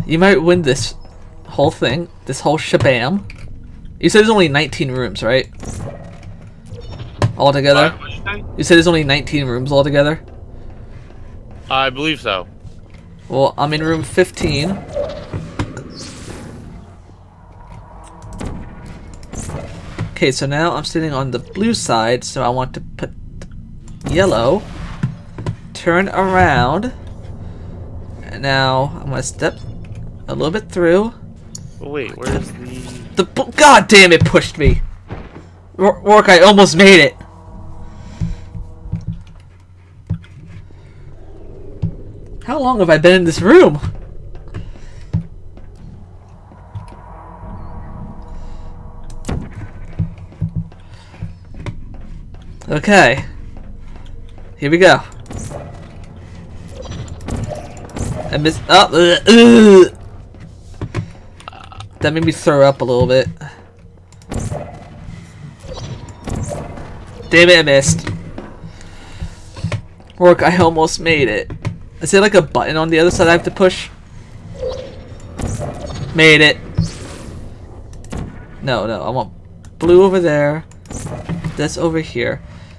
You might win this whole thing, this whole shabam. You said there's only 19 rooms, right? Altogether? You said there's only 19 rooms altogether? I believe so. Well, I'm in room 15. Okay, so now I'm sitting on the blue side, so I want to put yellow. Turn around. And now I'm gonna step a little bit through. Oh, wait, where's the... God damn it, pushed me. Rourke, I almost made it. How long have I been in this room? Okay. Here we go. I missed. Oh, that made me throw up a little bit. Damn it, I missed. Rourke, I almost made it. Is there like a button on the other side I have to push? Made it. No, I want blue over there. This over here.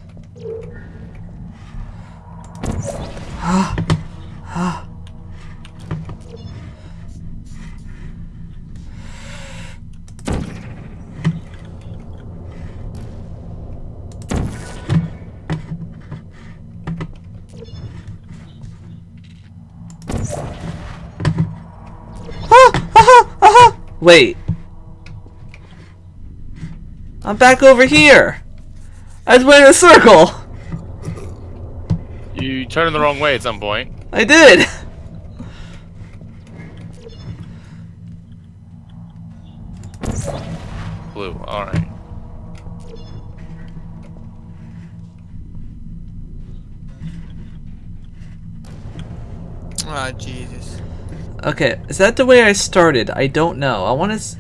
Wait. I'm back over here. I was went in a circle. You turned the wrong way at some point. I did. Blue, alright. Ah, Jesus. Okay, is that the way I started? I don't know. I want to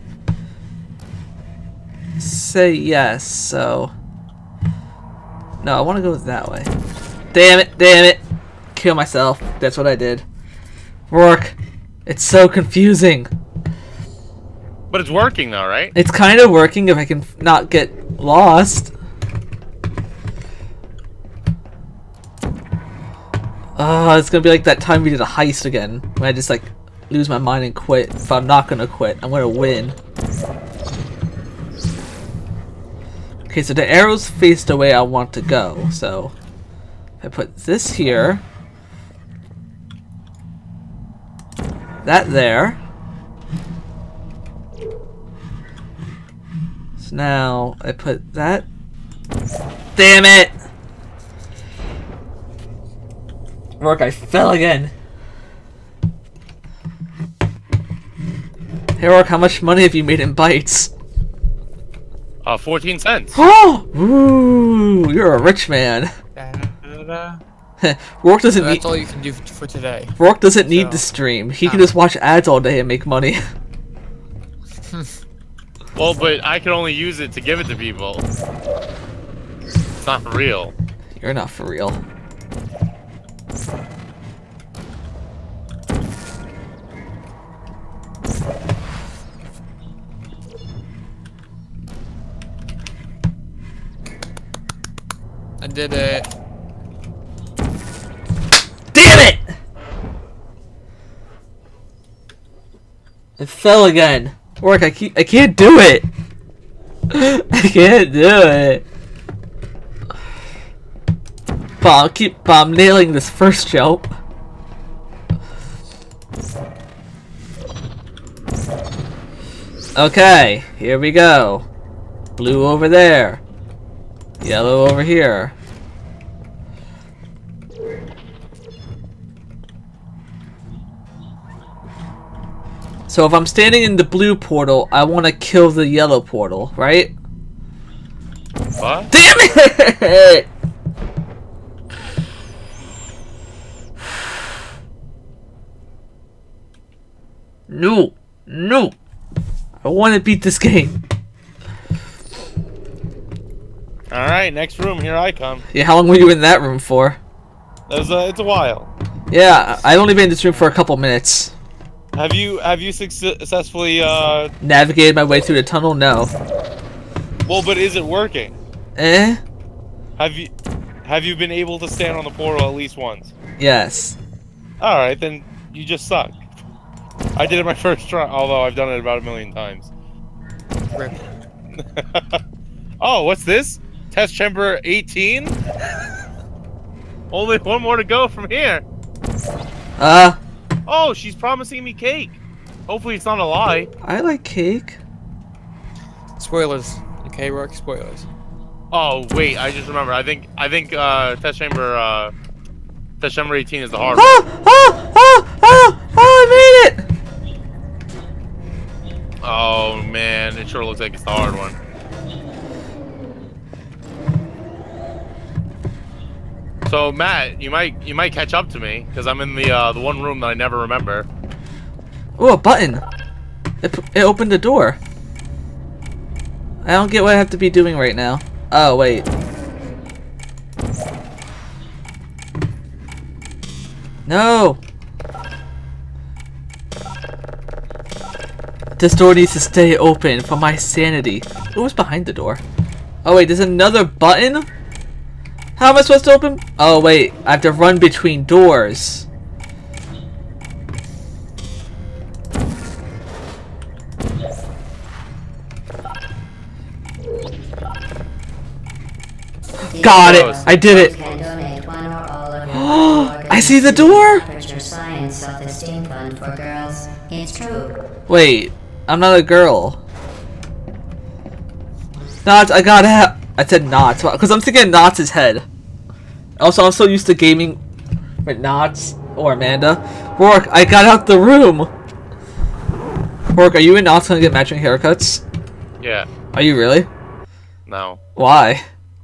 say yes, so... No, I want to go that way. Damn it! Kill myself. That's what I did. Rourke, it's so confusing. But it's working though, right? It's kind of working if I can not get lost. Oh, it's gonna be like that time we did a heist again, when I just like lose my mind and quit. If I'm not gonna quit, I'm gonna win. Okay, so the arrows face the way I want to go, so I put this here, that there. So now I put that. Damn it! Rourke, I fell again. Hey Rourke, how much money have you made in bites? 14 cents. Oh! Ooh, you're a rich man. Rourke doesn't need. That's all you can do for today. Rourke doesn't need to stream. He can just watch ads all day and make money. Well, but I can only use it to give it to people. It's not for real. You're not for real. I did it. Damn it! It fell again. Rourke, I can't do it. I can't do it. But I'm nailing this first jump. Okay, here we go. Blue over there. Yellow over here. So if I'm standing in the blue portal, I want to kill the yellow portal, right? What? Damn it! No, no. I want to beat this game. Alright, next room, here I come. Yeah, how long were you in that room for? It's a while. Yeah, I've only been in this room for a couple minutes. Have you successfully Navigated my way through the tunnel? No. well, but is it working? Eh? Have you been able to stand on the portal at least once? Yes. All right, then you just suck. I did it my first try, although I've done it about 1,000,000 times. Rip. Oh, what's this? Test chamber 18? Only one more to go from here. Oh, she's promising me cake. Hopefully it's not a lie. I like cake. Spoilers. Okay, Rourke, spoilers. Oh, wait, I just remember. I think test chamber 18 is the hard one. I made it! Oh man, it sure looks like it's the hard one. So Matt, you might catch up to me because I'm in the one room that I never remember. Oh, a button. It opened the door. I don't get what I have to be doing right now. Oh wait. No. This door needs to stay open for my sanity. What was behind the door? Oh wait, there's another button? How am I supposed to open? Oh wait, I have to run between doors. Got it! I did it! I see the door! Science self-esteem fund for girls. It's true. Wait, I'm not a girl. Knots, I gotta have. I said Knots, because I'm thinking Knots' head. Also, I'm so used to gaming with Knots or Amanda. Rourke, I got out the room! Rourke, are you and Knots gonna get matching haircuts? Yeah. Are you really? No. Why?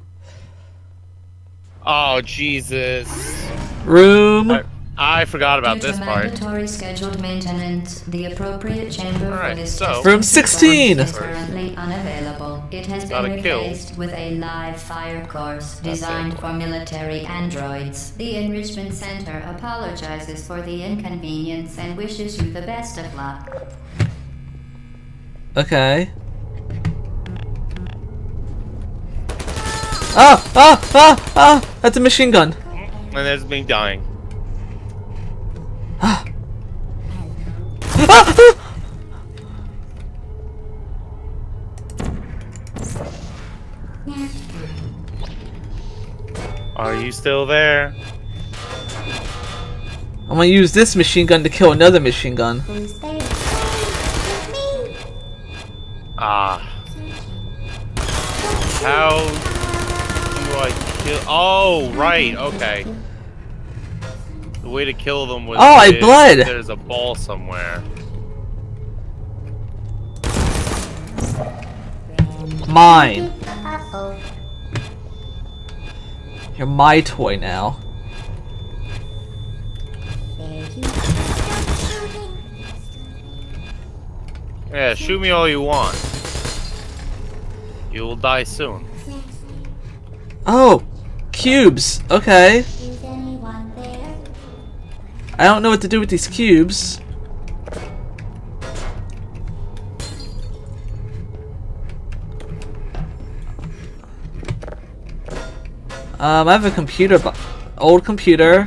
Oh Jesus. Room. I forgot about Due this to part. mandatory scheduled maintenance, the appropriate chamber for Alright, this so- testing Room 16. is currently unavailable. It has Gotta been kill. replaced with a live fire course designed for military androids. The Enrichment Center apologizes for the inconvenience and wishes you the best of luck. Okay. That's a machine gun. And there's me dying. Are you still there? I'm gonna use this machine gun to kill another machine gun. Ah. How do I kill? Oh, right. Okay. The way to kill them was. Oh, I bled. There's a ball somewhere. Mine. You're my toy now. Yeah, shoot me all you want. You will die soon. Oh, cubes. Okay. Is anyone there? I don't know what to do with these cubes. I have a computer, old computer.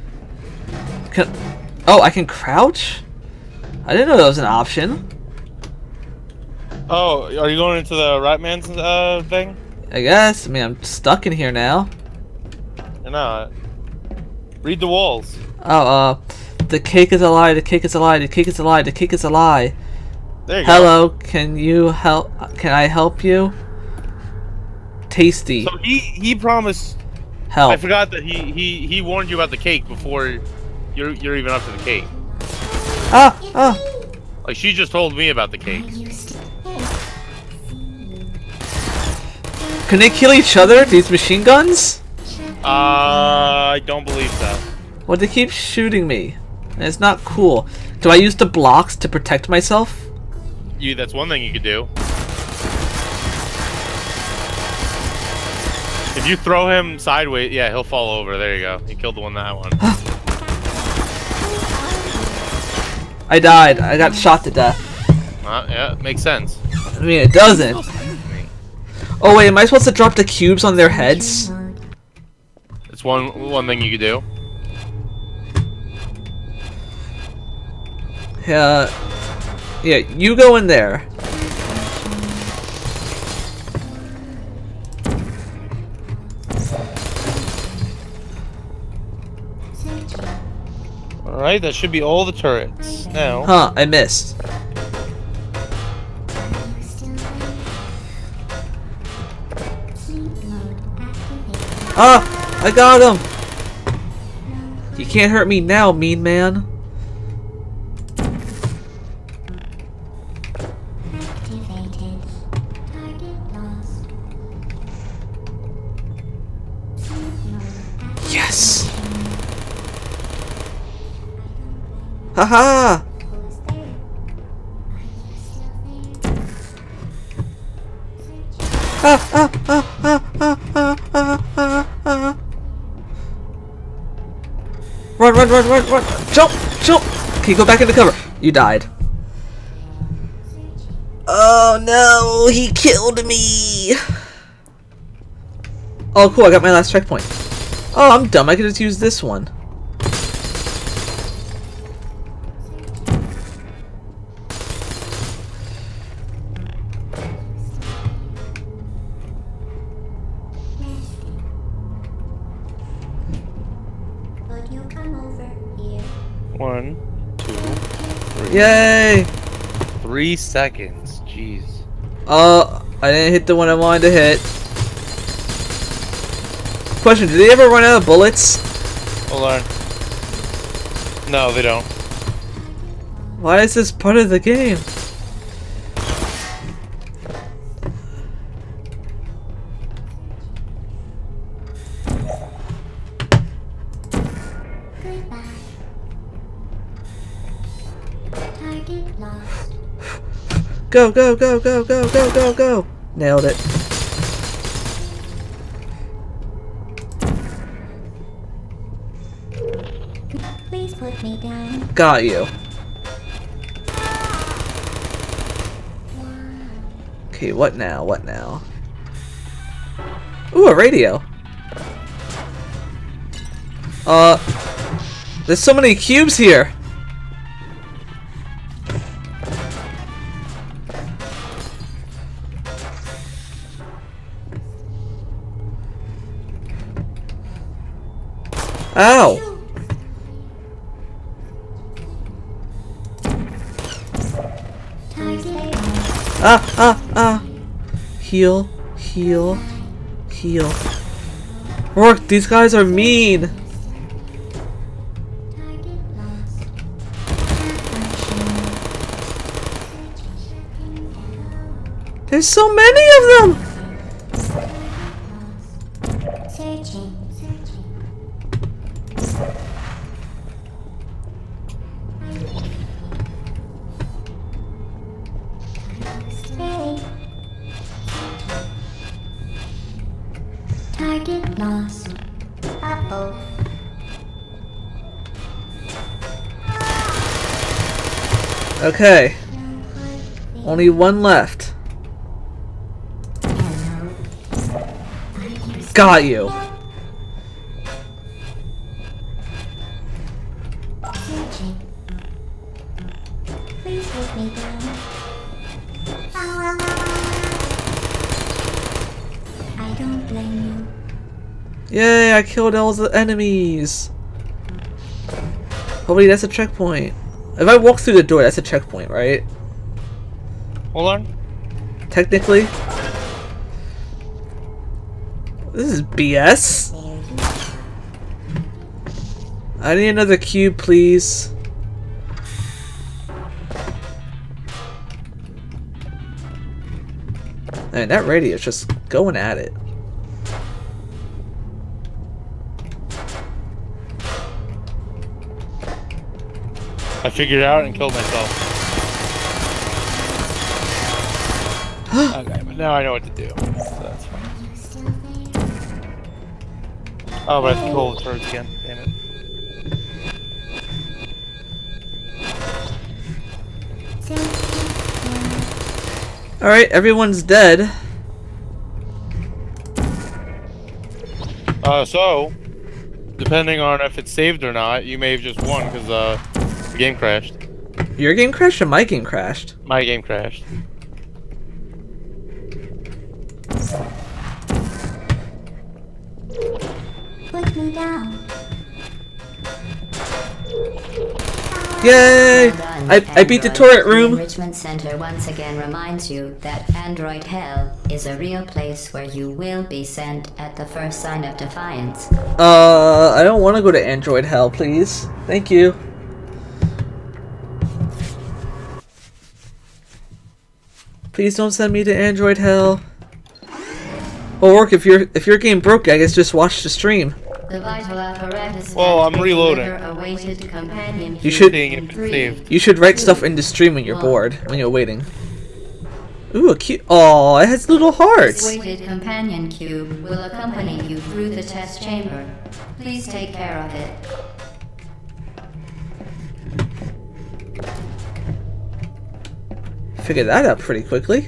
Oh, I can crouch? I didn't know that was an option. Oh, are you going into the Ratman's thing? I guess. I mean, I'm stuck in here now. You're not. Read the walls. Oh, the cake is a lie, the cake is a lie, the cake is a lie, the cake is a lie. There you go. Hello, can you help? Can I help you? Tasty. So he promised. I Help. forgot that he warned you about the cake before you're even up to the cake. Ah! Like she just told me about the cake. Can they kill each other, these machine guns? I don't believe so. Well, they keep shooting me. And it's not cool. Do I use the blocks to protect myself? That's one thing you could do. If you throw him sideways, yeah, he'll fall over. There you go. He killed the one that one. I died. I got shot to death. Yeah, makes sense. I mean, it doesn't. Oh wait, am I supposed to drop the cubes on their heads? It's one thing you could do. Yeah, you go in there. Alright, that should be all the turrets. Now. Huh, I missed. Ah, I got him. You can't hurt me now, mean man. Activated. Target lost. Yes. Haha. Who's there? Are you still there? Run, run, run, run, run! Jump, jump! Okay, go back into cover. You died. Oh no, he killed me! Oh cool, I got my last checkpoint. Oh, I'm dumb, I could just use this one. Would you come over here? 1, 2, 3. Yay! 3 seconds. Jeez. I didn't hit the one I wanted to hit. Question, do they ever run out of bullets? Hold on. No, they don't. Why is this part of the game? Goodbye. Target lost. Go, go, go, go, go, go, go, go! Nailed it. Please put me down. Got you. Okay, what now? What now? Ooh, a radio. There's so many cubes here. Ow! Target Ah! Heal, heal, heal. Rourke, these guys are mean. target lost. There's so many of them. Searching. Ready. Target lost. Uh-oh. Okay, only one left. Got you. Searching. Please put me down. I don't blame you. Yay, I killed all the enemies. Hopefully that's a checkpoint. If I walk through the door, that's a checkpoint, right? Hold on. Technically. This is BS. I need another cube, please. Man, that radio is just going at it. I figured it out and killed myself. Okay, but now I know what to do. So that's fine. Oh, but I have to kill the turrets again. Damn it. Alright, everyone's dead. So, depending on if it's saved or not, you may have just won because the game crashed. Your game crashed or my game crashed? My game crashed. Put me down. Yay! I beat the turret room. The Enrichment Center once again reminds you that Android Hell is a real place where you will be sent at the first sign of defiance. I don't want to go to Android Hell, please. Thank you. Please don't send me to Android Hell. Well, work if your game broke. I guess just watch the stream. The vital apparatus. Well, I'm reloading. Awaited companion You should- Seeing if it's saved. You should write stuff in the stream when you're bored, when you're waiting. Ooh, a cute. Oh, it has little This hearts. weighted companion cube will accompany you through the test chamber. Please take care of it. Figured that out pretty quickly.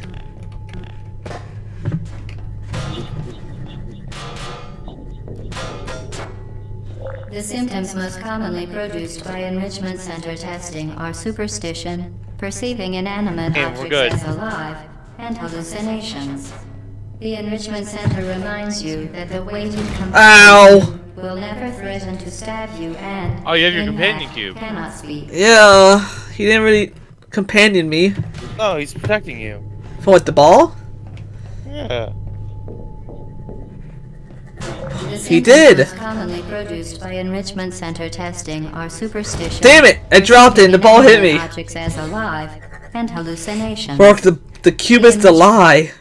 The symptoms most commonly produced by enrichment center testing are superstition, perceiving inanimate Yeah, we're objects good. as alive, and hallucinations. The enrichment center reminds you that the weighted companion Ow! will never threaten to stab you and, Oh, you have your in companion fact, cube. cannot speak. Yeah, he didn't really companion me. No, he's protecting you. For what, the ball? Yeah. The He symptoms did. most commonly produced by enrichment center testing are superstition. Damn it! I dropped it and the ball hit me. Objects as alive and hallucinations. Rourke, the cube is the lie.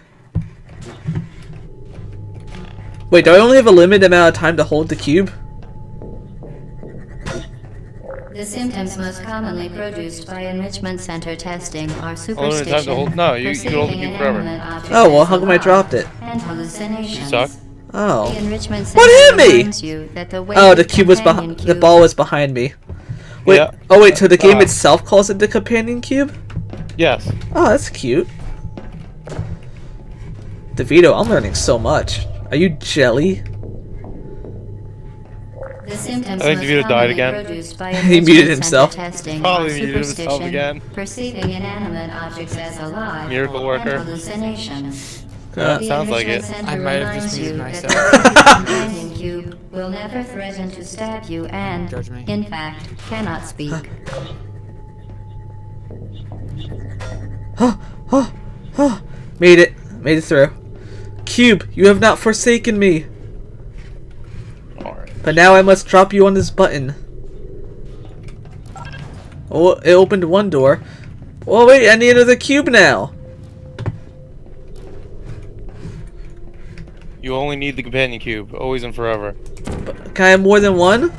Wait, do I only have a limited amount of time to hold the cube? The symptoms most commonly produced by enrichment center testing are Only superstition. time to hold. No, you can hold the perceiving cube forever. inanimate objects Oh, well, as how come I alive, dropped it? And hallucinations. You suck. Oh. The enrichment What center hit me? reminds you that the Oh, weighted the cube was companion behind. The cube- ball was behind me. Wait. Yeah. Oh wait. So the game Ah. itself calls it the companion cube? Yes. Oh, that's cute. DeVito, I'm learning so much. Are you jelly? The symptoms I think most DeVito died commonly again. produced by He muted enrichment himself. center testing Probably are muted himself superstition, again. perceiving inanimate objects as alive, Miracle worker. and hallucinations. Yeah, The sounds like enrichment it. center I might have reminds just you muted that myself. the companion cube will never threaten to stab you and, Judge me. in fact, cannot speak. Made it. Made it through. Cube, you have not forsaken me. Alright. But now I must drop you on this button. Oh, it opened one door. Oh wait, I need another cube now. You only need the companion cube, always and forever. Can I have more than one?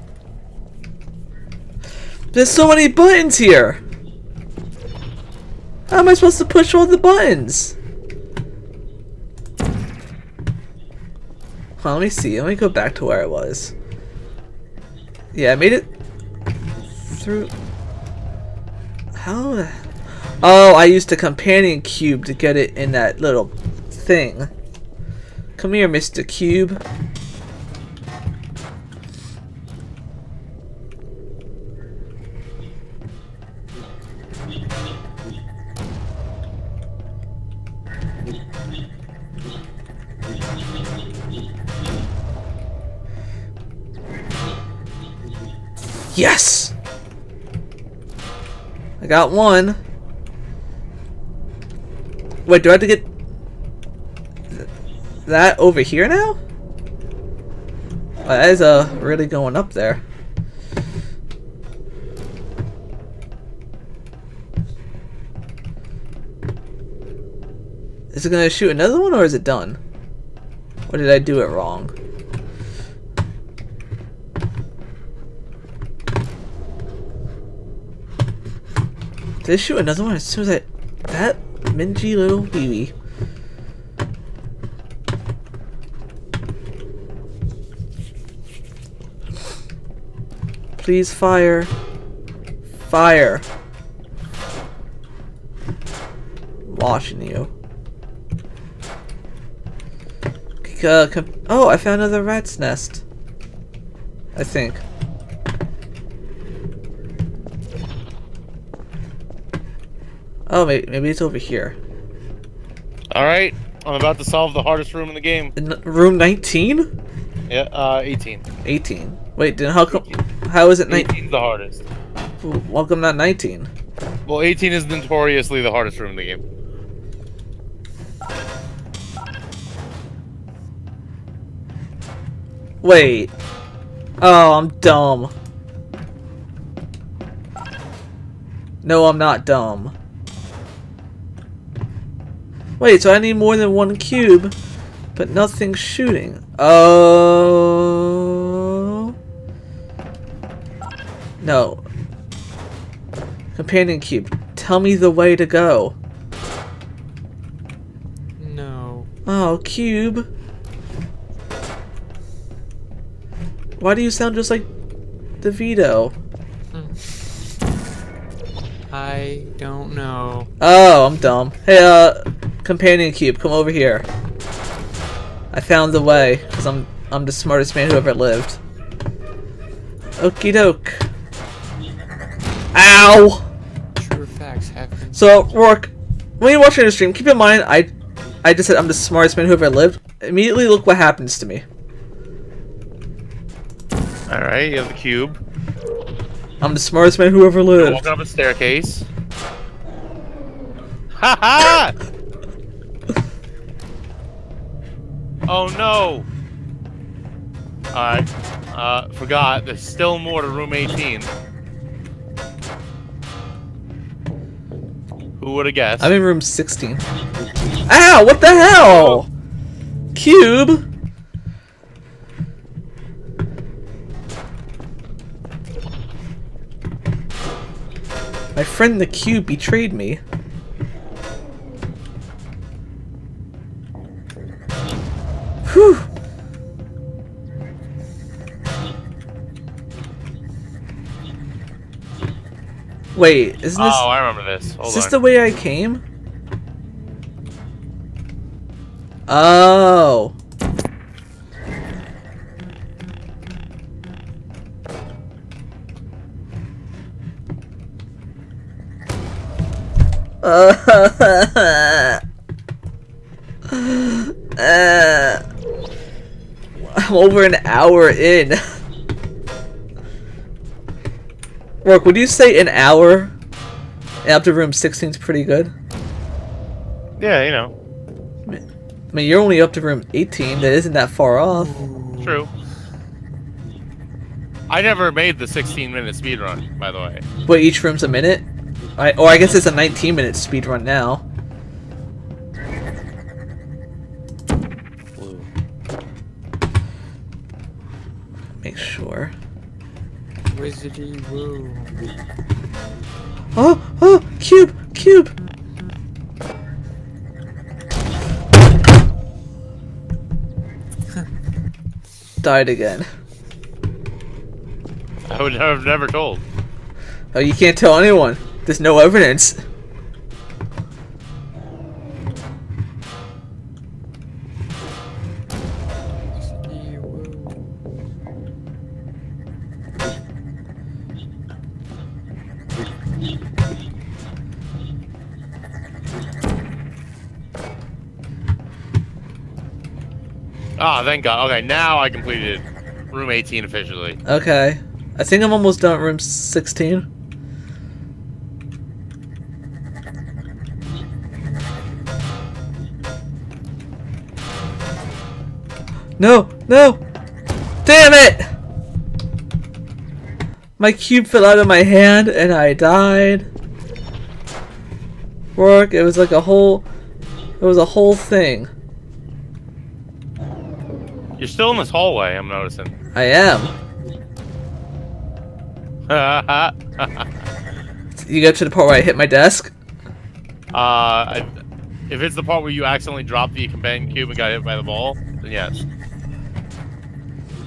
There's so many buttons here. How am I supposed to push all the buttons? Hold on, let me see. Let me go back to where I was. Yeah, I made it through. How? Oh, I used the companion cube to get it in that little thing. Come here, Mr. Cube. Yes! I got one. Wait, do I have to get that over here now? Oh, that is really going up there. Is it gonna shoot another one or is it done? Or did I do it wrong? Did it shoot another one as soon as that mingy little baby? Please fire. Fire. watching you. Oh, I found another rat's nest. I think. Oh, maybe it's over here. Alright, I'm about to solve the hardest room in the game. Room 19? Yeah, 18. 18. Wait, then how is it 19? 18 is the hardest. Welcome, not 19. Well, 18 is notoriously the hardest room in the game. Wait. Oh, I'm dumb. No, I'm not dumb. Wait, so I need more than one cube, but nothing's shooting. Oh. No. Companion cube, tell me the way to go. No. Oh, cube. Why do you sound just like DeVito? I don't know. Oh, I'm dumb. Hey, companion cube, come over here. I found the way, because I'm the smartest man who ever lived. Okie doke. Ow! True facts have been. So, Rourke, when you're watching the stream, keep in mind, I just said I'm the smartest man who ever lived. Immediately look what happens to me. Alright, you have the cube. I'm the smartest man who ever lived. Walking up a staircase. Ha ha! Oh no! Alright. Forgot. There's still more to room 18. Who would have guessed? I'm in room 16. Ow! What the hell? Cube? My friend the cube betrayed me. Whew. Wait, isn't this? Oh, I remember this. Hold Is this on. the way I came? Oh. I'm over an hour in. Rourke, would you say an hour up to room 16 is pretty good? Yeah, you know. I mean, you're only up to room 18. That isn't that far off. True. I never made the 16-minute speedrun, by the way. But each room's a minute? Or I guess it's a 19-minute speedrun now. Blue. Make sure. Wizardy woo. Oh! Oh! Cube! Cube! Died again. I would have never told. Oh, you can't tell anyone. There's no evidence. Wizardy woo. Ah, thank God. Okay, now I completed room 18 officially. Okay. I think I'm almost done at room 16. No! No! Damn it! My cube fell out of my hand and I died. Rourke, it was like a whole... It was a whole thing. You're still in this hallway, I'm noticing. I am. You get to the part where I hit my desk? If it's the part where you accidentally dropped the companion cube and got hit by the ball, then yes.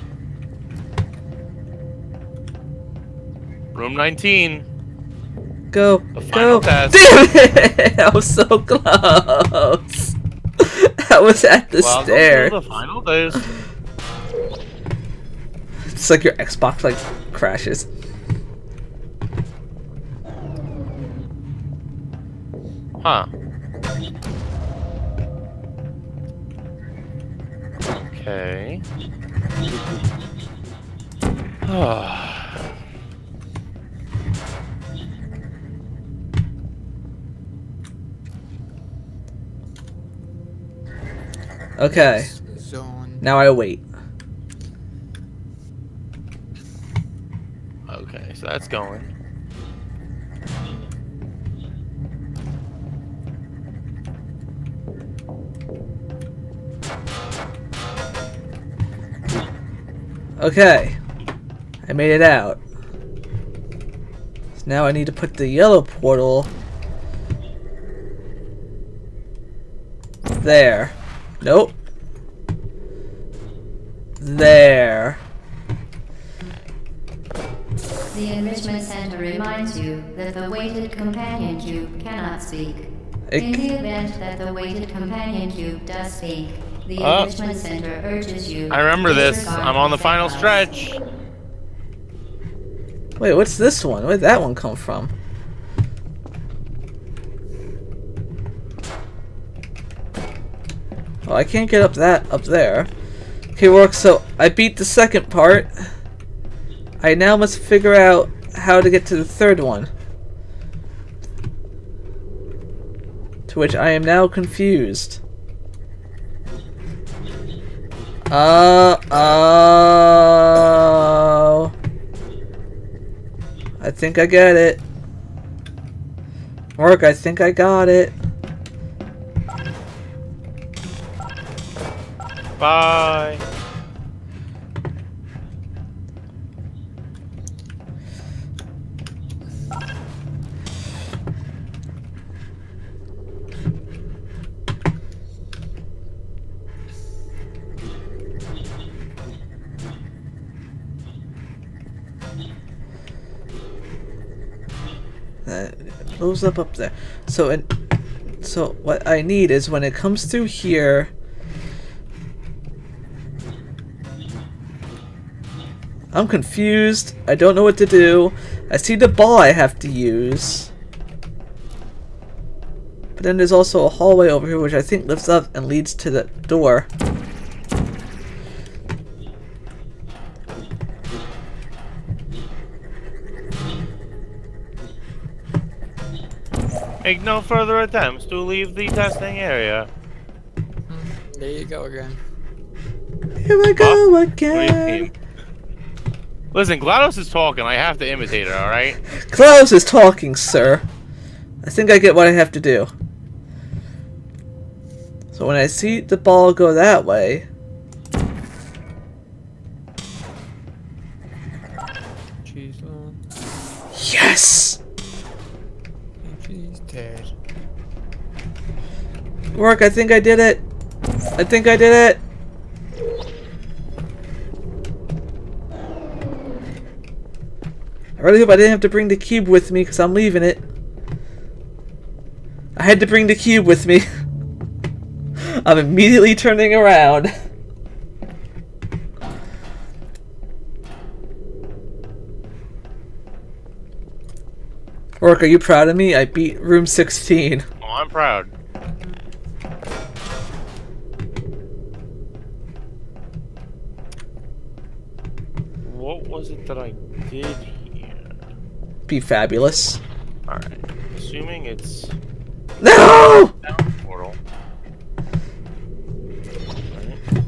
Room 19. Go. The final Go. test. Damn it! I was so close. I was at the Welcome stair. to the final test. It's like your Xbox like crashes. Huh. Okay. Okay. Zone. Now I wait. Okay, so that's going. Okay. I made it out. So now I need to put the yellow portal there. Nope. There. The Enrichment Center reminds you that the weighted companion cube cannot speak. In the event that the weighted companion cube does speak, the Enrichment Center urges you. I remember to this. disregard I'm on the its final advice. stretch. Wait, what's this one? Where'd that one come from? Oh, I can't get up there. Okay, work. So I beat the second part. I now must figure out how to get to the third one. To which I am now confused. Oh. I think I get it. Work, I think I got it. Bye. That blows up there. So what I need is when it comes through here. I'm confused. I don't know what to do. I see the ball I have to use. But then there's also a hallway over here which I think lifts up and leads to the door. Make no further attempts to leave the testing area. There you go again. Here I go What do you again. mean? Listen, GLaDOS is talking. I have to imitate her, alright? Klaus is talking, sir. I think I get what I have to do. So when I see the ball go that way, She's on. yes! And she's dead. Work, I think I did it. I think I did it. I really hope I didn't have to bring the cube with me because I'm leaving it. I had to bring the cube with me. I'm immediately turning around. Work, are you proud of me? I beat room 16. Oh, I'm proud. What was it that I did here? Be fabulous. Alright. Assuming it's No! down portal. Right.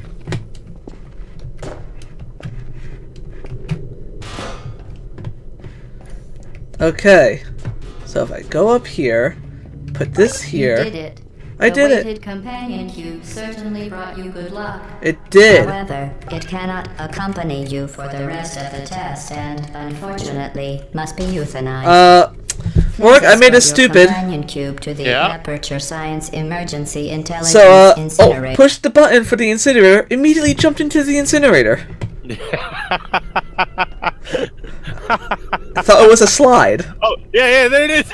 Okay. So if I go up here, put this here. You did it. I did The it. weighted companion cube certainly brought you good luck. It did. However, it cannot accompany you for the rest of the test and, unfortunately, must be euthanized. Work, I made it Please escort stupid. your companion cube to the Yeah. Aperture Science Emergency Intelligence So, Incinerator. push the button for the incinerator, immediately jumped into the incinerator. I thought it was a slide. Oh, yeah, there it is.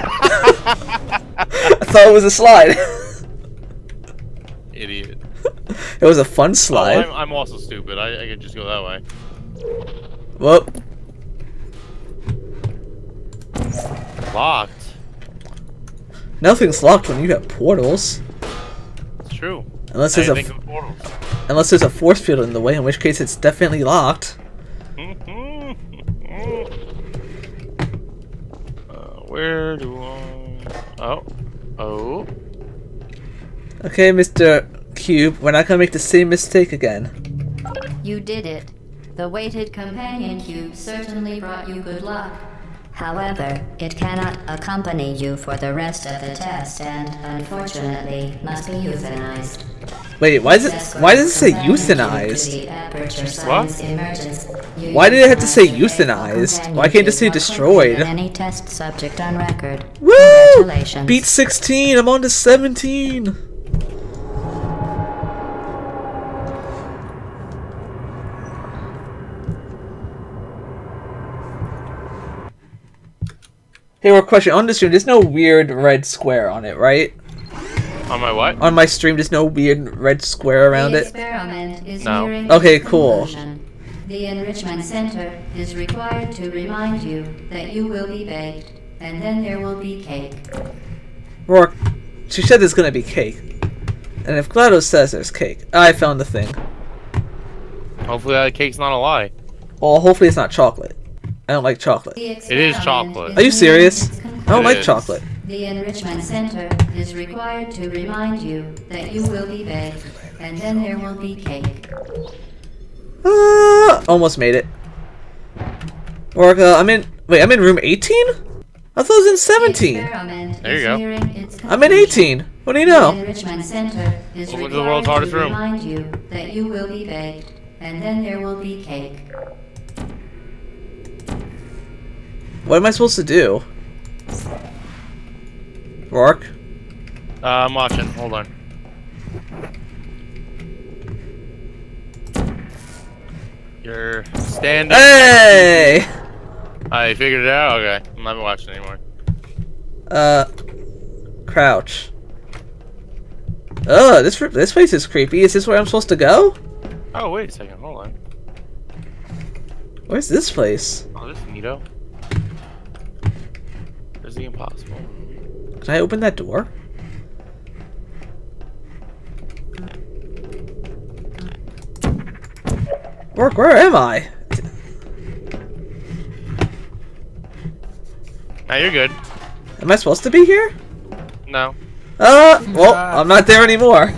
I thought it was a slide. Idiot. It was a fun slide. Oh, I'm also stupid. I could just go that way. Whoop. Locked. Nothing's locked when you have portals. It's true. Unless I there's didn't think of portals. unless there's a force field in the way, in which case it's definitely locked. Where do I... Oh. Okay, Mr. Cube, we're not gonna make the same mistake again. You did it. The weighted companion cube certainly brought you good luck. However, it cannot accompany you for the rest of the test and, unfortunately, must be euthanized. Wait, why does it say euthanized? What? Why did it have to say euthanized? Why can't it say destroyed? Any test subject on record. Woo! Congratulations. Beat 16, I'm on to 17. Hey, one question. On the stream, there's no weird red square on it, right? On my what? On my stream, there's no weird red square around The it? experiment is No. nearing Okay, its cool. conclusion. The Enrichment Center is required to remind you that you will be baked, and then there will be cake. Rourke, she said there's gonna be cake. And if GLaDOS says there's cake, I found the thing. Hopefully that cake's not a lie. Well, hopefully it's not chocolate. I don't like chocolate. The It is experiment chocolate. Are you nearing serious? its I don't conclusion. like is. chocolate. The Enrichment Center is required to remind you that you will be baked, and then there will be cake. Almost made it. Rourke, I'm in room 18? I thought it was in The 17. experiment There you is go. nearing its I'm in conclusion. 18. What do you The know? Enrichment Center is Welcome to the world's required hardest to room. remind you that you will be baked, and then there will be cake. What am I supposed to do? Rourke? I'm watching. Hold on. You're standing. Hey! I figured it out. Okay. I'm not watching anymore. Crouch. Oh, this place is creepy. Is this where I'm supposed to go? Oh, wait a second. Hold on. Where's this place? Oh, this is neato. There's the impossible. Can I open that door? Rourke, where am I? Now you're good. Am I supposed to be here? No. Well, I'm not there anymore.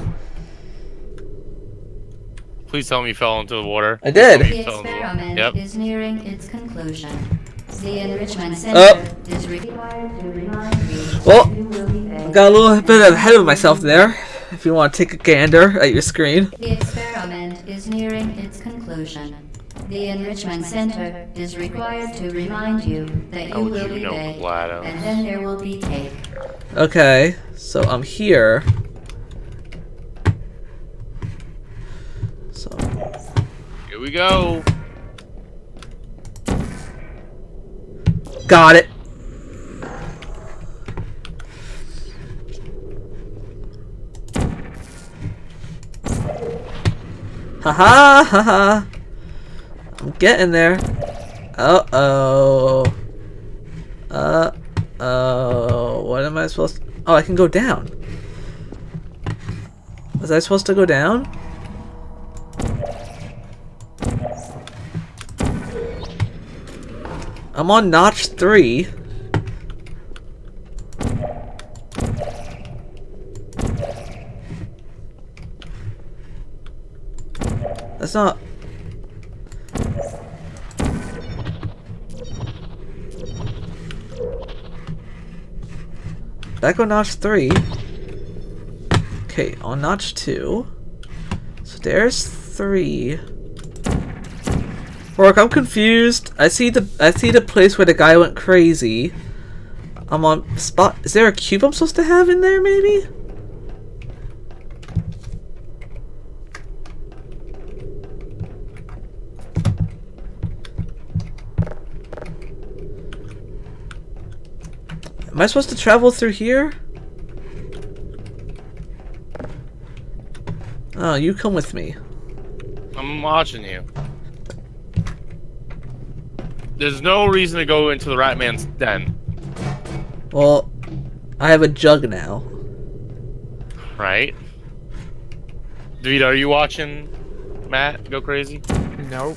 Please tell me you fell into the water. I did. The You fell into the water. experiment Yep. is nearing its conclusion. The Enrichment Center is required to remind you Well, that you will be baked. Got a little bit ahead of myself there. If you want to take a gander at your screen. The experiment is nearing its conclusion. The Enrichment Center is required to remind you that you How would will you be know, baked, GLaDOS? and then there will be cake. Okay, so I'm here. So Here we go. got it. Haha, haha. I'm getting there. Uh-oh. Uh-oh. What am I supposed to... Oh, I can go down. Was I supposed to go down? I'm on notch 3. That's not... Back on notch 3. Okay, on notch 2. So there's 3. Rourke, I'm confused. I see the place where the guy went crazy. I'm on spot. Is there a cube I'm supposed to have in there, maybe? Am I supposed to travel through here? Oh, you come with me. I'm watching you. There's no reason to go into the Ratman's den. Well, I have a jug now. Right? DeVito, are you watching Matt go crazy? Nope.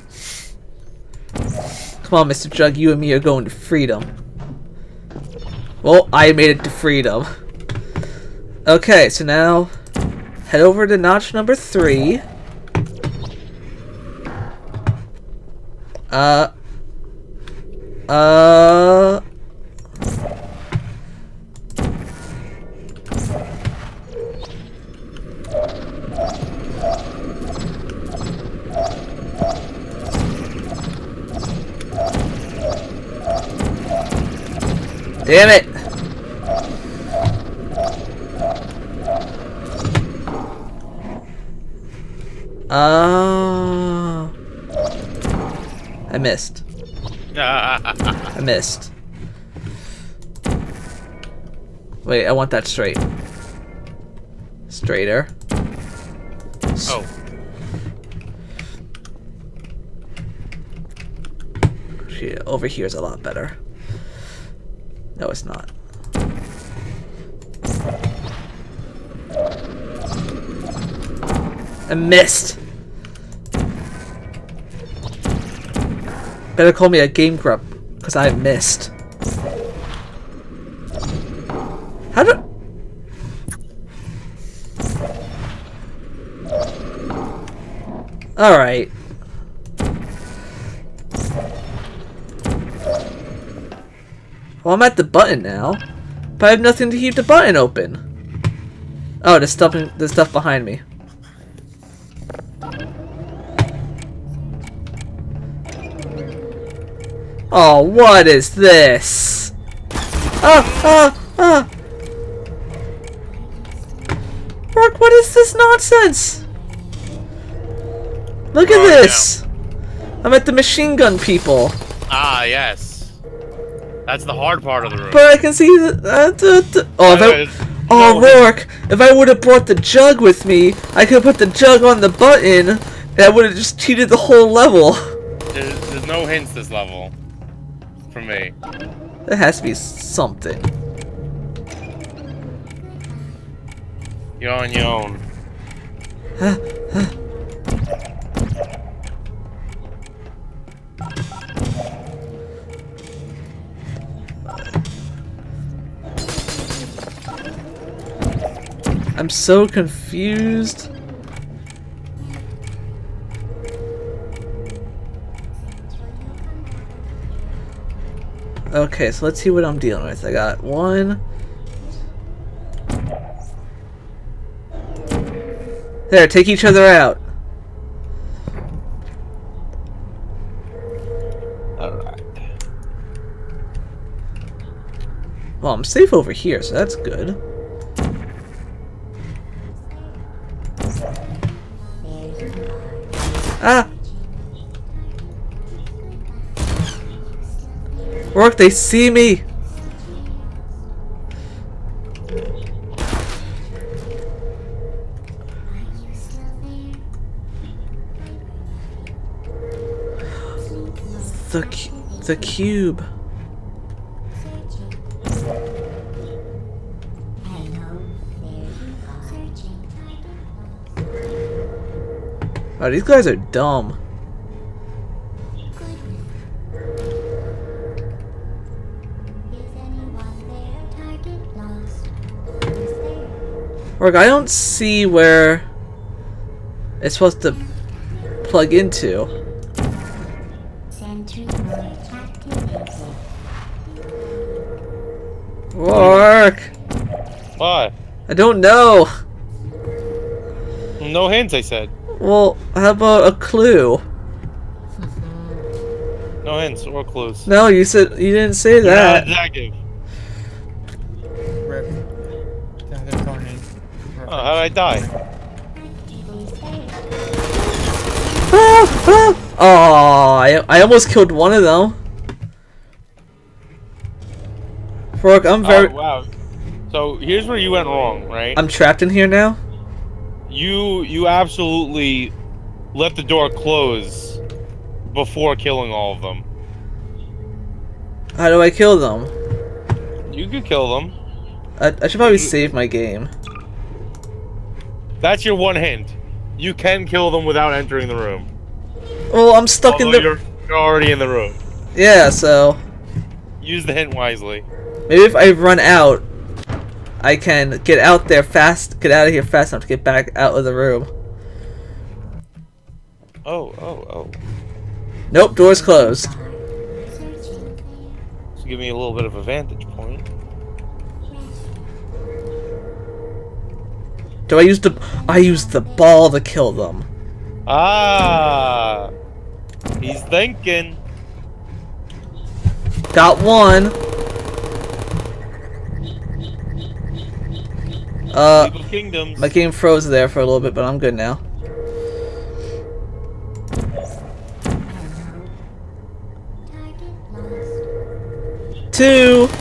Come on, Mr. Jug, you and me are going to freedom. Well, I made it to freedom. Okay, so now head over to notch number 3. Damn it! I missed. I missed. Wait, I want that straight. Straighter. Oh. Shit, over here is a lot better. No, it's not. I missed. Better call me a game grump, because I missed. How do... Alright. Well, I'm at the button now, but I have nothing to keep the button open. Oh, there's stuff behind me. Oh, what is this? Rourke, what is this nonsense? Look at this! I'm at the machine gun people. Ah, yes. That's the hard part of the room. But I can see the... Rourke, if I would have brought the jug with me, I could have put the jug on the button, and I would have just cheated the whole level. There's no hints this level. For me. There has to be something. You're on your own. I'm so confused. Okay, so let's see what I'm dealing with. I got 1. There, take each other out. Alright. Well, I'm safe over here, so that's good. Ah! Rourke, they see me! The cube. Oh, these guys are dumb. Rourke, I don't see where it's supposed to plug into. Rourke! Why? I don't know. No hints, I said. Well, how about a clue? No hints or clues. No, you didn't say that. Exactly. Rip. Yeah, they're going in. Oh, how did I die? Oh, I almost killed one of them. Rourke, I'm very... Oh, wow. So here's where you went wrong, right? I'm trapped in here now? You absolutely let the door close before killing all of them. How do I kill them? You could kill them. I should probably save my game. That's your one hint. You can kill them without entering the room. Well, I'm stuck in the... You're already in the room. Yeah, so... Use the hint wisely. Maybe if I run out, I can get out there fast, get out of here fast enough to get back out of the room. Oh. Nope, door's closed. So give me a little bit of a vantage point. Do I use the... I use the ball to kill them. Ah! He's thinking. Got one. League of Kingdoms. My game froze there for a little bit, but I'm good now. Two.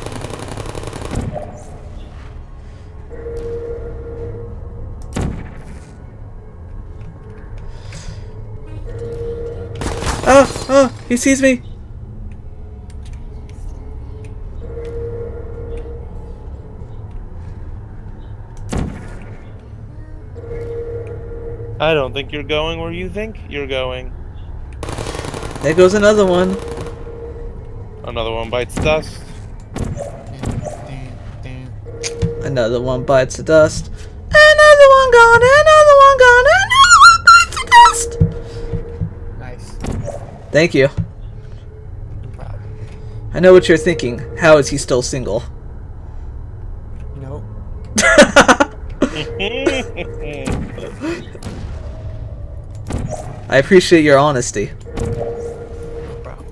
Oh, he sees me. I don't think you're going where you think you're going. There goes another one. Another one bites dust. Another one bites the dust. Another one gone. Another one gone. Another one bites the dust. Nice. Thank you. No problem. I know what you're thinking. How is he still single? Nope. I appreciate your honesty. No problem.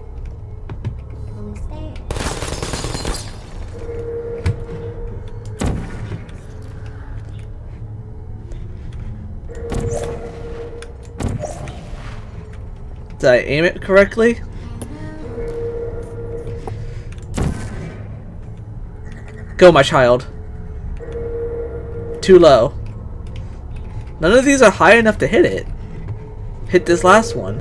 Did I aim it correctly? Go, my child. Too low. None of these are high enough to hit it. Hit this last one.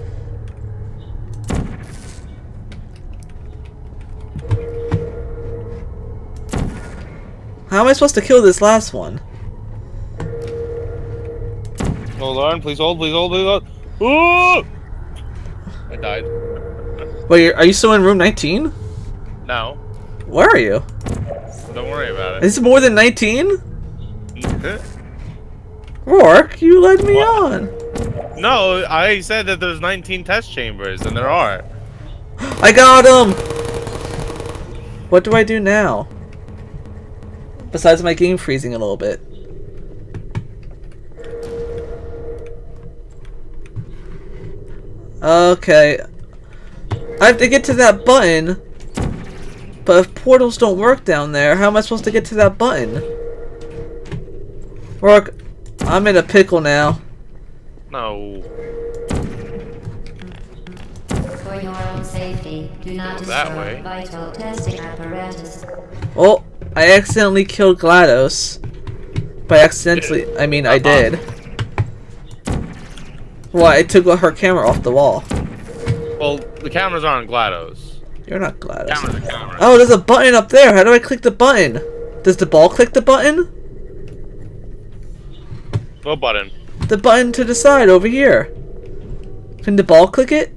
How am I supposed to kill this last one? Hold on, please hold, please hold, please hold. Ooh! I died. Wait, are you still in room 19? No. Where are you? Don't worry about Is it more than 19? it. Rourke, you led me on. No, I said that there's 19 test chambers, and there are. I got him! What do I do now? Besides my game freezing a little bit. Okay. I have to get to that button. But if portals don't work down there, how am I supposed to get to that button? Rourke, I'm in a pickle now. No. For your own safety, do not Go that destroy way. vital testing apparatus. Oh, I accidentally killed GLaDOS. By accidentally, I mean I did. Well, I took her camera off the wall. Well, the cameras aren't GLaDOS. You're not GLaDOS. Cameras are cameras. Oh, there's a button up there. How do I click the button? Does the ball click the button? What button? The button to the side over here. Can the ball click it?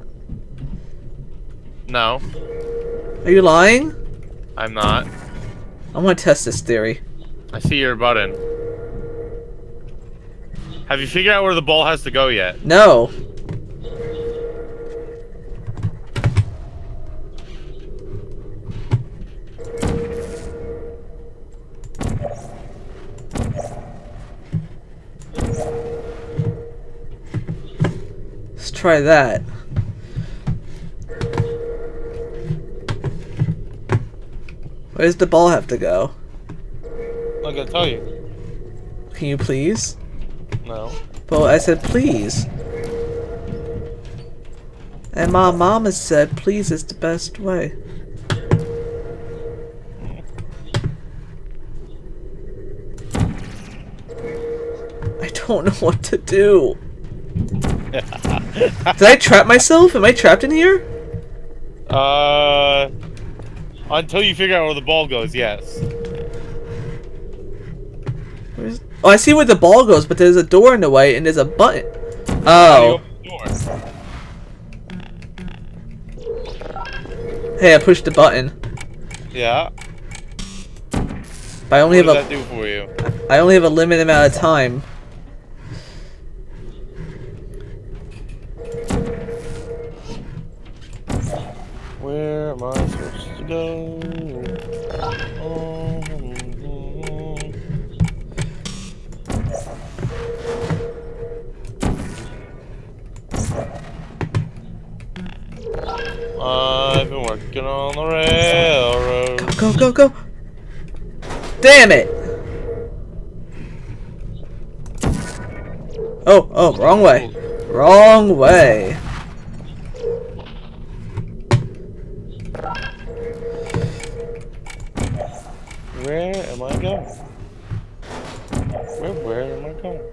No, Are you lying? I'm not. I want to test this theory. I see your button. Have you figured out where the ball has to go yet? No. Let's try that. Where does the ball have to go? I'm gonna tell you. Can you please? No. But I said please. And my mama said please is the best way. don't know what to do. Did I trap myself? Am I trapped in here? Until you figure out where the ball goes, yes. Oh, I see where the ball goes, but there's a door in the way and there's a button. Oh. Hey, I pushed the button. Yeah. But I only What have does that do for you? I only have a limited amount of time. Where am I supposed to go? I've been working on the railroad. Go, go, go, go! Damn it! Oh, oh, wrong way. Wrong way. Where am I going? Where am I going?